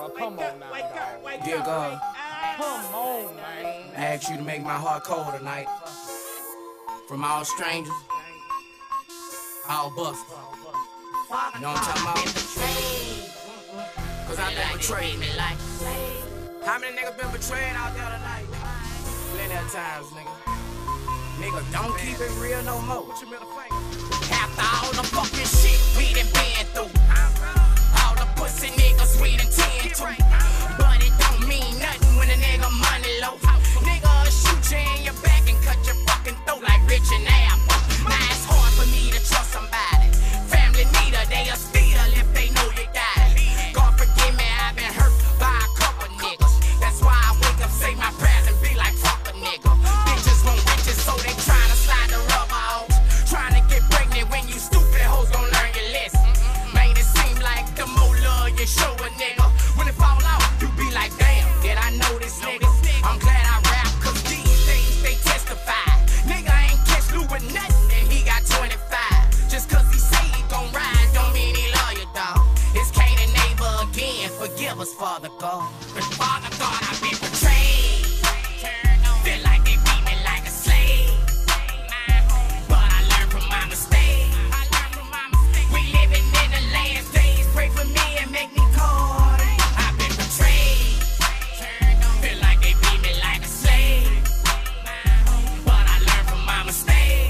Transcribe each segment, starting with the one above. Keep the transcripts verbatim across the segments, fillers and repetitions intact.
dog. Come on now, dog. Dear God, Come on, man. I ask you to make my heart cold tonight. From all strangers, all busters. You know what I'm talking about? Cause I've been betrayed. How many niggas been betrayed out there tonight? Plenty of times, nigga. Nigga, don't keep it real no more. What you middle finger? After all the fucking shit we done been through, all the pussy niggas we done tend to, but it don't mean nothing when a nigga money low. Nigga shoot you in your back and cut your fucking throat like Rich and Apple. Now it's hard for me to trust somebody. Family need her, they'll steal if they know you got it. God forgive me, I've been hurt by a couple niggas. That's why I wake up, say my prayers and be like, fuck a nigga. Bitches want riches, so they tryna slide the rubber off. Tryna get pregnant when you stupid hoes gon' learn your lesson. Man, it seem like the more love you show a nigga, when it fall out, you be like, damn, did I know this nigga? I'm glad I rap, cause these days they testify. Nigga ain't catch Lou with nothing and he got twenty-five. Just cause he say he gon' ride don't mean he love you, dawg. It's Cain and neighbor again, forgive us, Father God. But Father God, I've been betrayed. Feel like they beat me like a slave, but I learned from my mistake. We living in the last days, pray for me and make me cold. I've been betrayed. Feel like they beat me like a slave, but I learned from my mistake.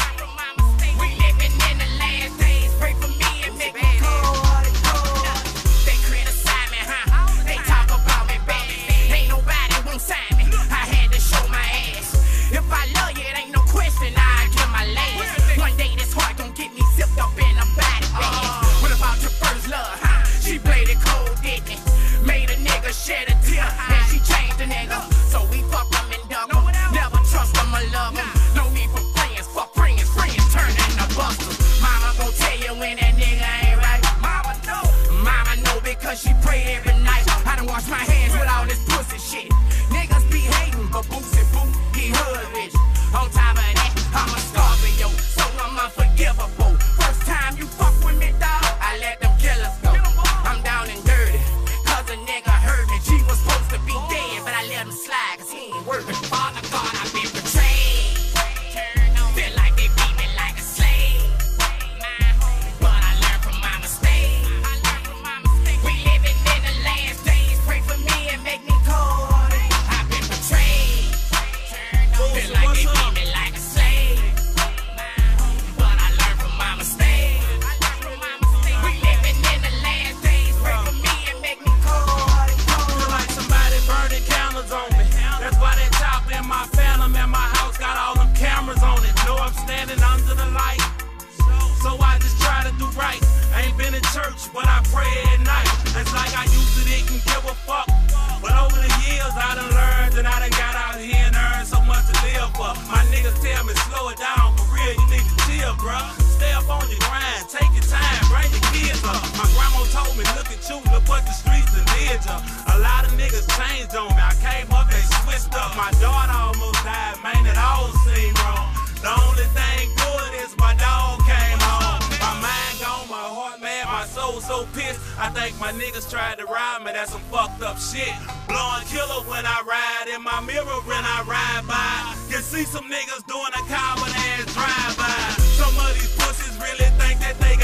We living in the last days, pray for me and make me cold. They criticize me, huh? They talk about me bad. Ain't nobody won't sign me. I had to show my ass. If I love you, it ain't no question, I give my last. One day this heart gon' get me zipped up in a body bag. What about your first love, huh? She played it cold, didn't it? Made a nigga shed a tear, and she changed a nigga. So we fuck them and duck them. Never trust them or love them. No need for friends, fuck friends. Friends turn into busters. Mama gon' tell you when that nigga ain't right. Mama know. Mama know because she pray every night. I done wash my hands with all this pussy shit. Niggas be hating, but Boosie Boo, he hood rich. On top of that, I'm a Scorpio, so I'm unforgivable. First time you fuck with me, dawg, I let them killers go. I'm down and dirty, cause a nigga hurt me. G was supposed to be dead, but I let him slide, cause he ain't working. Father God, I've been betrayed. Feel like they beat me like a slave, but I learned from my mistake. We living in the last days, pray for me and make me cold. I've been betrayed. Feel like they beat me like a slave, but I learned from my mistake. We living in the last days, pray for me and make me cold. Feel like somebody burning candles on me. That's why they top in my phantom and my house got all them cameras on it. Know I'm standing under the light, so I just try to do right. I ain't been in church, but I pray at night. It's like I used to didn't give a fuck, but over the years I done learned and I done got out here and earned so much to live for. My niggas tell me slow it down, for real you need to chill, bruh. Stay up on your grind, take your time, bring your kids up. My grandma told me look at you, look what the streets done did ya. A lot of niggas changed on me, I came up, they switched up. My daughter almost died, man, it all seemed wrong. The only thing good is my dog came home. My mind gone, my heart mad, my soul so pissed. I think my niggas tried to ride me, that's some fucked up shit. Blowing killer when I ride, in my mirror when I ride by. You see some niggas doing a coward ass drive-by. Some of these pussies really think that they